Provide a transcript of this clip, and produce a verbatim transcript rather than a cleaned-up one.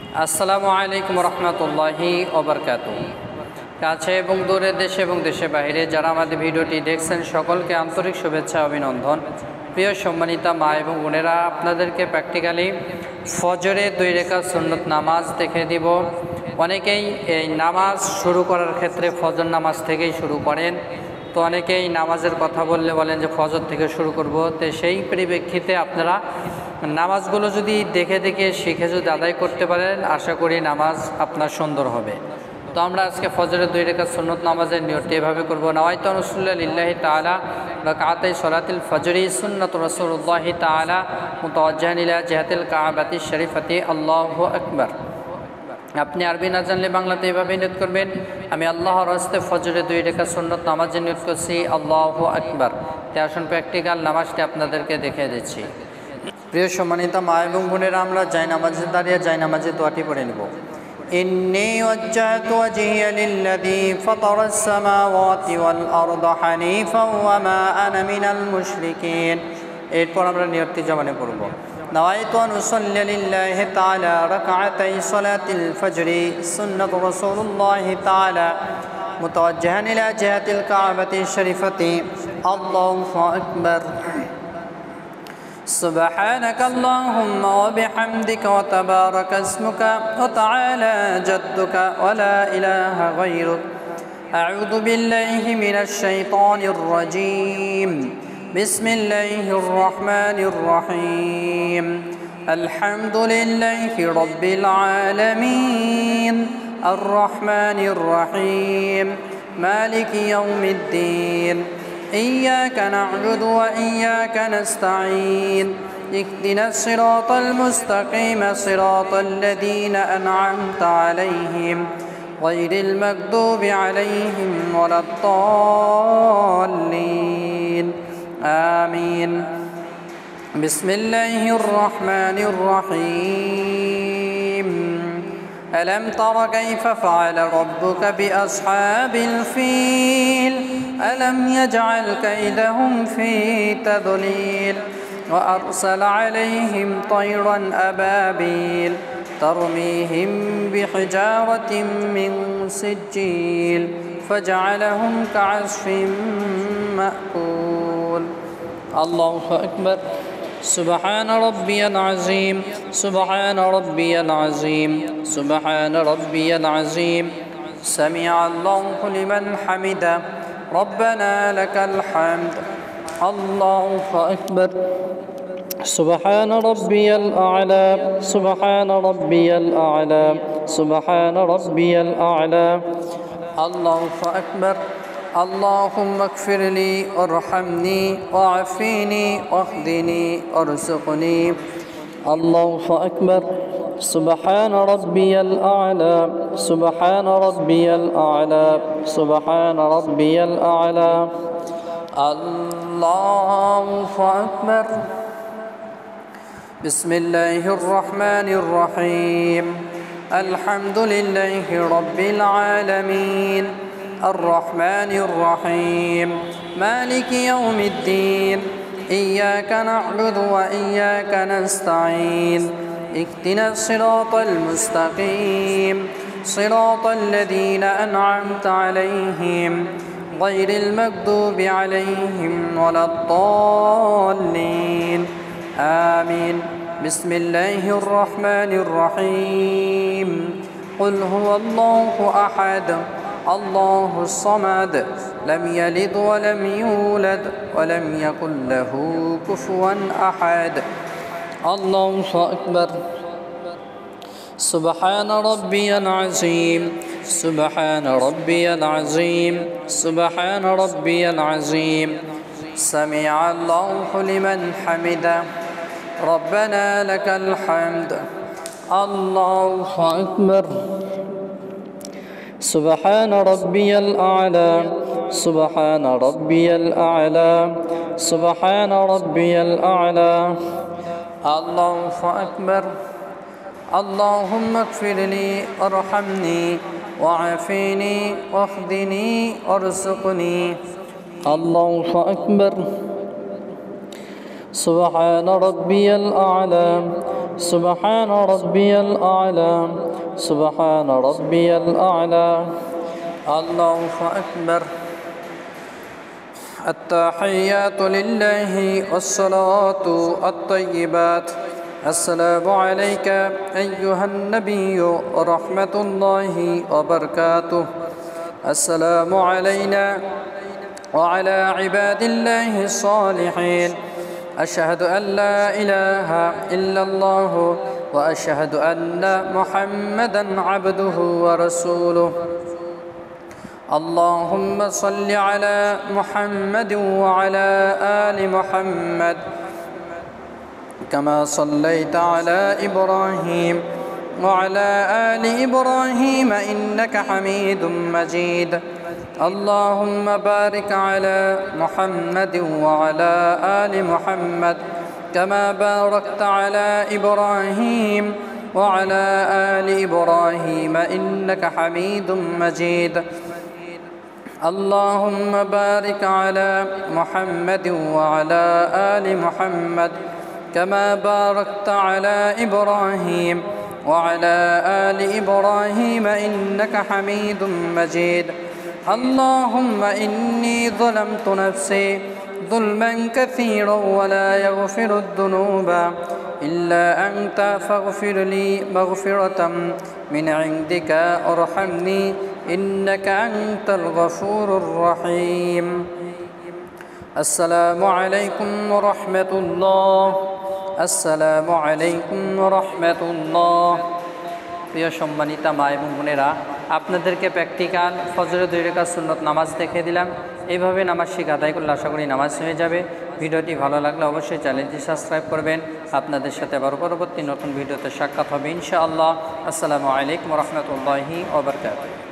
আসসালামু আলাইকুম রহমতুল্লাহি ওয়া বারাকাতুহু। কাছে এবং দূরে, দেশে এবং দেশের বাইরে যারা আমাদের ভিডিওটি দেখছেন সকলকে আন্তরিক শুভেচ্ছা অভিনন্দন। প্রিয় সম্মানিতা মা এবং বোনেরা, আপনাদেরকে প্র্যাকটিক্যালি ফজরে দুই রাকাত সুন্নত নামাজ দেখে দিব। অনেকেই এই নামাজ শুরু করার ক্ষেত্রে ফজর নামাজ থেকেই শুরু করেন, তো অনেকেই নামাজের কথা বললে বলেন যে ফজর থেকে শুরু করব। তো সেই পরিপ্রেক্ষিতে আপনারা নামাজগুলো যদি দেখে দেখে শিখে যদি আদায় করতে পারেন, আশা করি নামাজ আপনার সুন্দর হবে। তো আমরা আজকে ফজরের দুই রাকাত সুন্নত নামাজের নিয়তটি এভাবে করব। নওয়াইতু রাসূলুল্লাহ লিল্লাহি তাআলা রাকাতাই সালাতিল ফজরি সুন্নাতু রাসূলুল্লাহি তাআলা মুতাওয়াজ্জিহান ইলা জিহাতিল কাবাতি শরীফাতি আল্লাহু আকবার। আপনি আরবি না জানলে বাংলাতে এভাবে নিয়ত করবেন, আমি আল্লাহর রাস্তে ফজরে দুই রাকাত সুন্নত নামাজের নিয়ত করছি আল্লাহু আকবার। তে আসুন প্র্যাকটিক্যাল নামাজটি আপনাদেরকে দেখিয়ে দিচ্ছি। প্রিয় সম্মানিত মা এবং বোনেরা, আমরা যাই নামাজে দাঁড়িয়ে যাই নামাজে দোয়াটি পড়ে নেব। ইন্নী ওয়াজ্জাহতু ওয়াজহিয়া লিল্লাযী ফাতারাস সামাওয়াতি ওয়াল আরদা হানিফাও ওয়া মা আনা মিনাল মুশরিকিন। এরপর আমরা নিয়তটি জবানে পড়ব। নাওয়াইতু আন উসাল্লি লিল্লাহি তাআলা রাকাতাই সালাতিল ফজরি সুন্নাতু রাসূলুল্লাহি তাআলা মুতাওয়াজ্জিহান ইলা জিহাতিল কাবাতি শরীফাতি আল্লাহু আকবার। سبحانك اللهم وبحمدك وتبارك اسمك وتعالى جدك ولا إله غيرك. أعوذ بالله من الشيطان الرجيم. بسم الله الرحمن الرحيم. الحمد لله رب العالمين الرحمن الرحيم مالك يوم الدين. إياك نعبد وإياك نستعين. اهدنا الصراط المستقيم صراط الذين أنعمت عليهم غير المغضوب عليهم ولا الضالين آمين. بسم الله الرحمن الرحيم. ألم تر كيف فعل ربك بأصحاب الفيل ألم يجعل كيدهم في تضليل وأرسل عليهم طيرا أبابيل ترميهم بحجارة من سجيل فجعلهم كعصف مأكول. الله أكبر. سبحان ربي العظيم سبحان ربي العظيم سبحان ربي العظيم. سمع الله لمن حمده ربنا لك الحمد. الله أكبر. سبحان ربي الأعلى سبحان ربي الأعلى سبحان ربي الأعلى. الله أكبر. اللهم اغفر لي وارحمني وعافني واهدني وارزقني. الله أكبر. سبحان ربي الأعلى سبحان ربي الأعلى سبحان ربي الأعلى. الله أكبر. بسم الله الرحمن الرحيم. الحمد لله رب العالمين الرحمن الرحيم مالك يوم الدين. إياك نعبد وإياك نستعين. اهدنا الصراط المستقيم صراط الذين أنعمت عليهم غير المغضوب عليهم ولا الضالين آمين. بسم الله الرحمن الرحيم. قل هو الله أحد الله الصمد لم يلد ولم يولد ولم يكن له كفوا أحد. الله أكبر. سبحان ربي العظيم سبحان ربي العظيم سبحان ربي العظيم. سمع الله لمن حمده ربنا لك الحمد. الله أكبر. سبحان ربي الأعلى سبحان ربي الأعلى سبحان ربي الأعلى. الله أكبر. اللهم اغفر لي وارحمني وعافني واهدني وارزقني. الله أكبر. سبحان ربي الأعلى سبحان ربي الأعلى سبحان ربي الأعلى الله أكبر التحيات لله والصلاة الطيبات السلام عليك أيها النبي ورحمة الله وبركاته السلام علينا وعلى عباد الله الصالحين أشهد أن لا إله إلا الله وأشهد أن محمدا عبده ورسوله اللهم صل على محمد وعلى آل محمد كما صليت على إبراهيم وعلى آل إبراهيم إنك حميد مجيد اللهم بارك على محمد وعلى آل محمد كما باركت على إبراهيم وعلى آل إبراهيم إنك حميد مجيد اللهم بارك على محمد وعلى آل محمد كما باركت على إبراهيم وعلى آل إبراهيم إنك حميد مجيد اللهم إني ظلمت نفسي ظلما كثيرا ولا يغفر الذنوب إلا أنت فاغفر لي مغفرة من عندك ارحمني إنك أنت الغفور الرحيم السلام عليكم ورحمة الله السلام عليكم ورحمة الله প্রিয় সম্মানিতা মা এবং বোনেরা, আপনাদেরকে প্র্যাকটিক্যাল ফজরের দুই রাকাত সুন্নত নামাজ দেখিয়ে দিলাম। এইভাবে নামাজ শিখে আদায় করলে আশা করি নামাজ হয়ে যাবে। ভিডিওটি ভালো লাগলে অবশ্যই চ্যানেলটি সাবস্ক্রাইব করবেন। আপনাদের সাথে আবার পরবর্তী নতুন ভিডিওতে সাক্ষাৎ হবে ইনশাআল্লাহ। আসসালামু আলাইকুম ওয়া রাহমাতুল্লাহি ওয়া বারাকাতুহু।